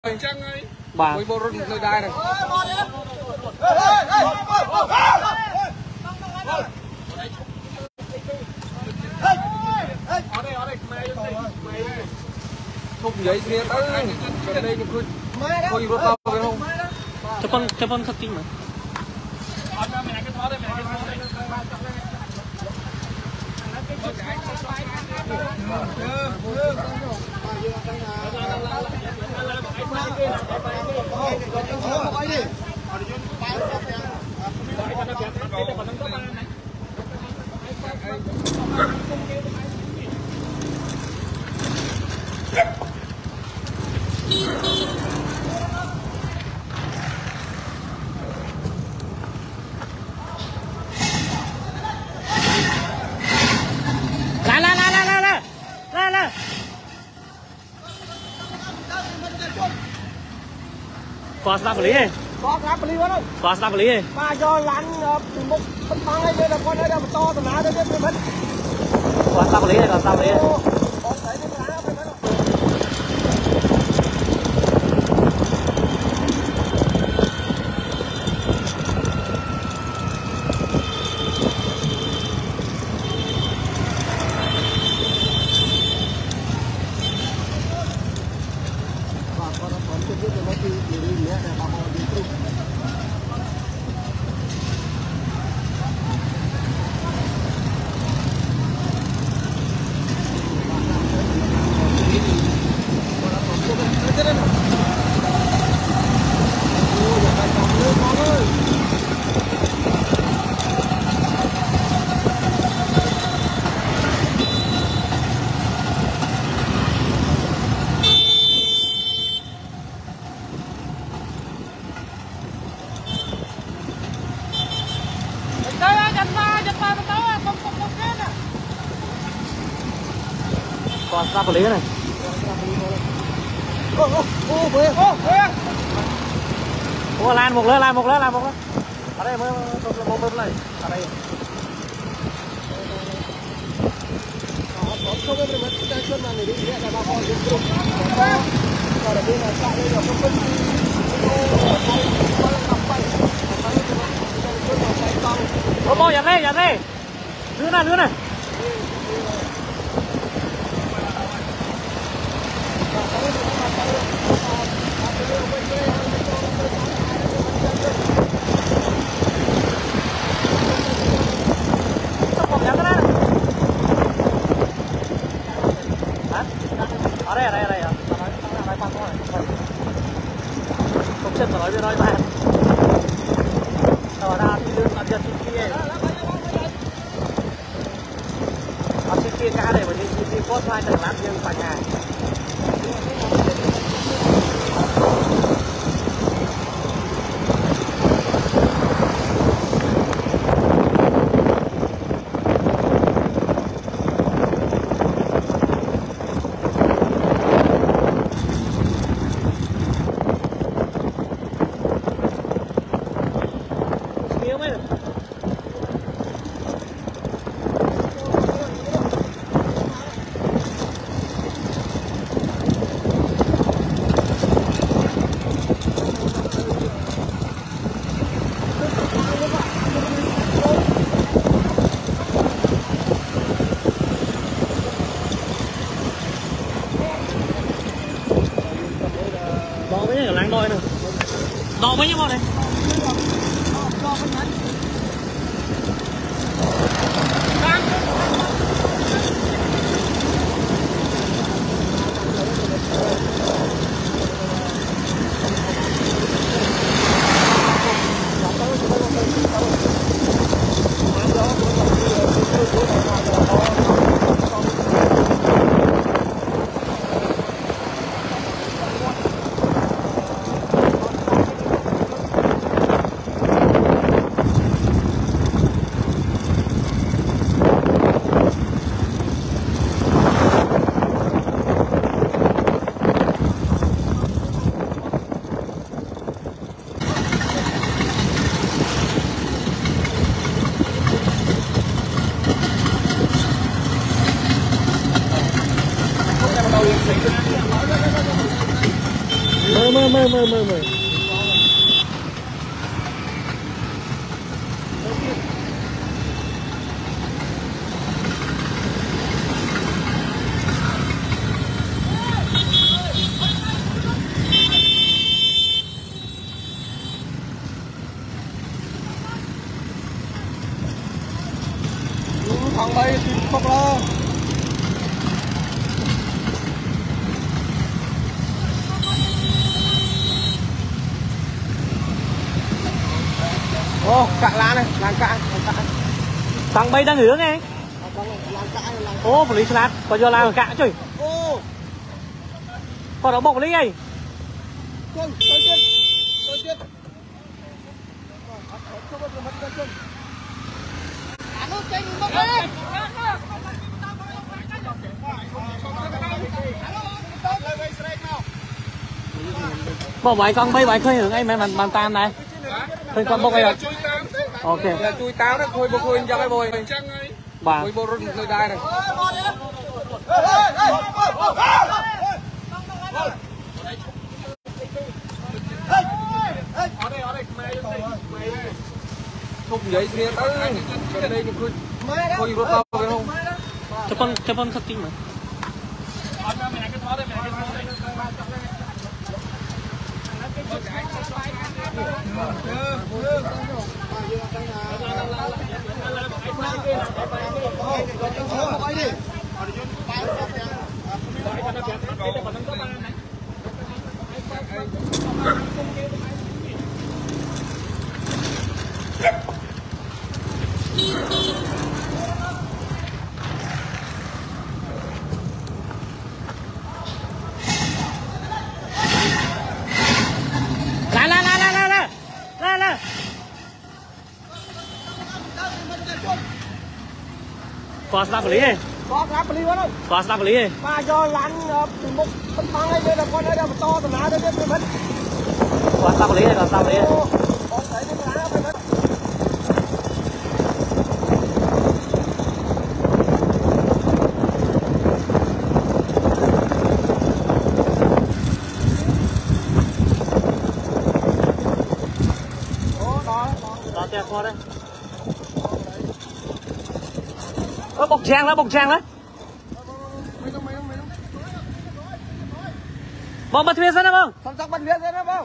bà với bộ rừng nơi đai này không giấy kia tới cái đây thôi rút tao phải không cho con thật kinh mà có sao xử lý này có sao xử lý luôn không có sao xử lý này ba cho lăn một phân băng ấy là con ấy là to từ lá đến hết có sao xử lý này có sao xử lý này còn ra xử lý này ô lan một lên ở đây mới một này ở đây ô nhận đây lứa này ở đây không chân nói với nói bạn ở đây thì đừng làm việc kia ở trên kia cá này mà đi post hai tầng lát nhưng phải nhà đo mấy nhiêu này thằng bay thì bọc là ô cạn lá này làng cạn thằng bay đang hướng nghe ô một lý lát có do làm cạn chứ còn nó bọc lý này bỏ bài con bay bài khơi hưởng ấy mà tam này khơi con bốc đây rồi ok chui táo đó khôi bốc khôi cho cái bồi bà khôi bốc run nơi đai này không vậy kia tới đây khôi rút đâu phải không cho con thất tinh mà qua snap lý này có snap lý quá đâu qua snap lý này mà do lăn một phân phăng ấy đây là con đây là một to tầm lá đây biết mất qua snap lý này còn snap lý này con thấy cái lá phải mất đó tiền qua đây bọc trang đấy bom bật thuyền ra đâu không xong bật thuyền ra đâu không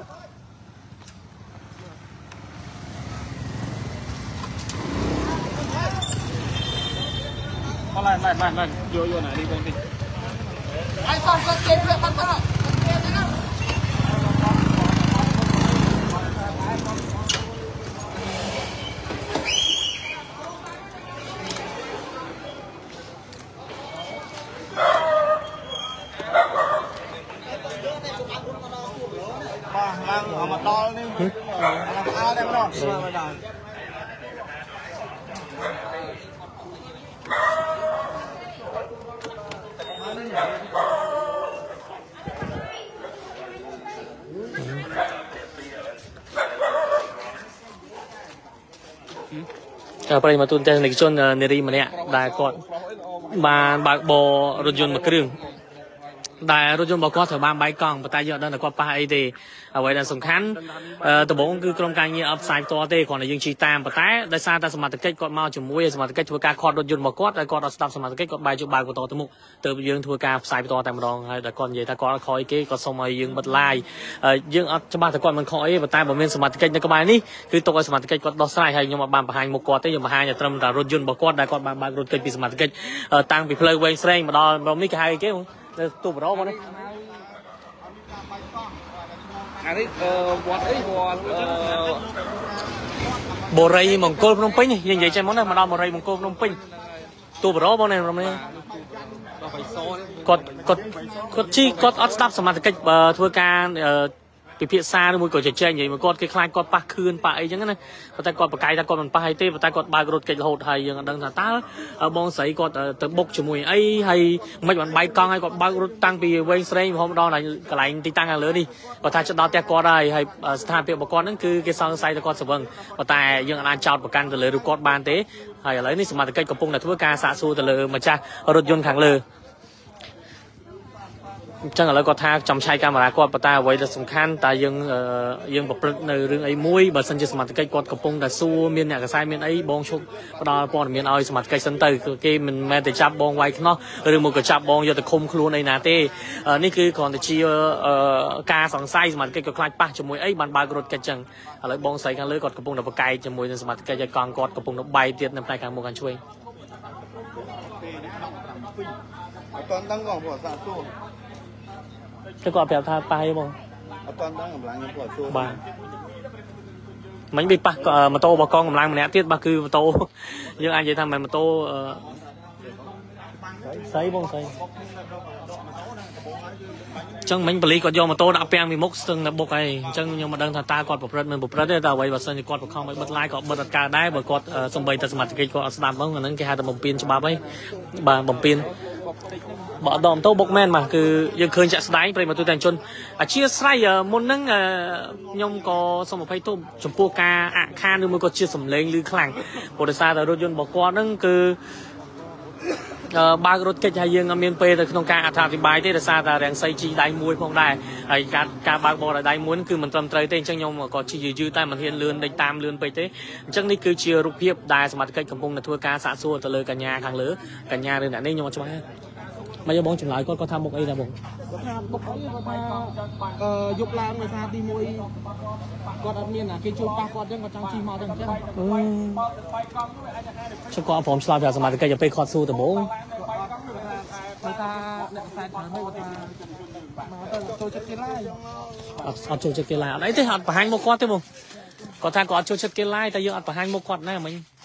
con lại vô này đi con đi ai xong con tiền việc bắn ra mà to lên ao đem đó ไปมาตุนแต่ในช่วงเนรีมาเนี่ยได้ก่อนบานบากโบรถยนต์มาเครื่องได้รถยนต์บอกว่าแถวบ้านใบกองปตายเยอะนั่นแต่ก็ไปไอเดเอาไว้ดันสำคัญตัวบอกคือกรมการเงินอัพไซด์ตัวเต้ก่อนในยังชีตามปตายได้สร้างแต่สมาร์ทเก็ตก่อนมาจมูกสมาร์ทเก็ตทัวร์การคอร์ดรถยนต์บอกว่าแต่ก่อนเราสตาร์ทสมาร์ทเก็ตก่อนใบจุดใบก่อนตัวมุกเติมยังทัวร์การไซด์ตัวแต่มาลองแต่ก่อนยัยแต่ก่อนคอยเก๋ก็ส่งมายังบัดไลยังอัพจะบ้านแต่ก่อนมันคอยปตายบอกเป็นสมาร์ทเก็ตในกระบายนี่คือตัวสมาร์ทเก็ตก็ดอสไลด์ให้ยังมาบานประหารมุกก่อนแต่ยังมาหาอย่าเติมแต่รถยนต์บอกว่าได้ก่อนบานรถเก็ตปีสมาร์ทเก็ตตั้งปีเพลย์เวงเซงมาดอเราไม่ขายเก๋ตัวบล้อมัน anh ấy vọt ấy vọt bồ rây mông cô Phnom Penh như vậy trên món này mà đo bồ rây mông cô Phnom Penh tu bờ đó bao này rồi này cột chi cột ớt stopสมาร์ทเก็ตทัวร์การปีเพียซาด้วยมือกดเฉยๆอย่างมันกดคล้ายๆกดปากคืนปากไอ้ยังไงนะแต่กดปากไก่แต่กดมันปากไฮเต้แต่กดบายกดเกจโหดไฮยังดังแต่ตาบองใส่กดแต่บกจมูกไอ้ไฮไม่มันใบกองให้กดบายกดตั้งปีเวงเซรย์พอมาดอไหนกระไรตีตั้งกันเลยนี่ก็ถ้าจะดอแต่กดได้ให้สถานเปียบกดนั่นคือเกสรใส่แต่กดสว่างแต่ยังอันจอดประกันแต่เลยดูกดบานเต้ให้อะไรนี่สมาร์ทเก็ตกับปุ่งแต่ทัวร์การสะสูแต่เลยมาจ้ารถยนต์ขังเลยចឹងឥឡូវគាត់ថាចំឆាយកាមេរ៉ាគាត់ប៉ុន្តែអ្វីដែលសំខាន់តែយើងប្រព្រឹត្តនៅរឿងអីមួយបើសិនជាសមាជិកគាត់កំពុងតែសួរមានអ្នកកសែមានអីបងឈប់ផ្ដល់ព័ត៌មានឲ្យសមាជិកសិនទៅគេមិនមែនតែចាប់បងវាយខ្នោះឬមកក៏ចាប់បងយកទៅឃុំខ្លួនអីណាទេនេះគឺគ្រាន់តែជាការសង្ស័យសមាជិកក៏ខ្លាចប៉ះជាមួយអីបានបើករត់កិច្ចចឹងឥឡូវបងស្រីខាងលើគាត់កំពុងតែប្រកែកជាមួយនឹងសមាជិកឲ្យកង់គាត់កំពុងតែបែកទៀតនៅផ្នែកខាងមុខខាងឆ្វេងអត់ដឹងបងព្រោះសាសួរតែគាត់ប្រាប់ថាប៉ះអីបងអត់ដឹងកម្លាំងខ្ញុំព្រោះសួរបាទមិញបិប៉ះម៉ូតូរបស់កងកម្លាំងម្នាក់ទៀតបាទគឺម៉ូតូយើងអាចនិយាយថាមិនម៉ូតូស្អីបងស្អីចឹងមិញបលីគាត់យកម៉ូតូដាក់ពាំងពីមុខស្ទឹងតែបុកហើយអញ្ចឹងខ្ញុំមិនដឹងថាតើគាត់ប្រព្រឹត្តមិនប្រព្រឹត្តទេតែអ្វីបើសិនជាគាត់បង្ខំឲ្យបិទឡាយក៏បិទអត់កើតដែរបើគាត់សំបីតែសមាជិកគាត់អត់ស្ដាប់ហ្នឹងអាហ្នឹងគេហៅថាបំពេញច្បាប់ហើយបាទបំពេញបើអត់ដកម៉ូតូបុកមែនបាទគឺយើងឃើញចាក់ស្ដែងប្រិយមិត្តទូទាំងជនអធិស្ឋានមុនហ្នឹងខ្ញុំក៏សូមអភ័យទោសចំពោះការអខានឬមួយក៏ជាសម្លេងឮខ្លាំងព្រោះដោយសារតែរថយន្តរបស់គាត់ហ្នឹងគឺបើករត់កិច្ចហើយយើងអត់មានពេលទៅក្នុងការអត្ថាធិប្បាយទេដោយសារតែរាំងសីជីដៃមួយផងដែរហើយការបើកបរដៃមួយគឺមិនត្រឹមត្រូវទេអញ្ចឹងខ្ញុំក៏ជីយឺតែមិនហ៊ានលឿនដេញតាមលឿនពេកទេអញ្ចឹងនេះគឺជារូបភាពដែលសមាជិកកំពុងតែធ្វើការសាកសួរទៅលើកញ្ញាខាងលើកញ្ញាឬអ្នកនេះខ្ញុំអត់ច្បាស់មកយកបងចម្លើយគាត់ថាមុខអីដែរបងគាត់ថាមុខអីគាត់ថាយកឡើងដោយសារទី1គាត់អត់មានគេជួយប៉ះគាត់អញ្ចឹងគាត់ចង់ជិះមកទៅអញ្ចឹងគាត់ព្រមឆ្លើយពីសមាជិកទៅពេលគាត់សួរដំបូងគាត់ថាអ្នកខ្សែខាងនេះគាត់ថាមកទៅចូលចិត្តគេឡាយអត់ចូលចិត្តគេឡាយអត់អីទេអត់បង្ហាញមុខគាត់ទេបងគាត់ថាគាត់អត់ចូលចិត្តគេឡាយតែយើងអត់បង្ហាញមុខគាត់ណាមិញ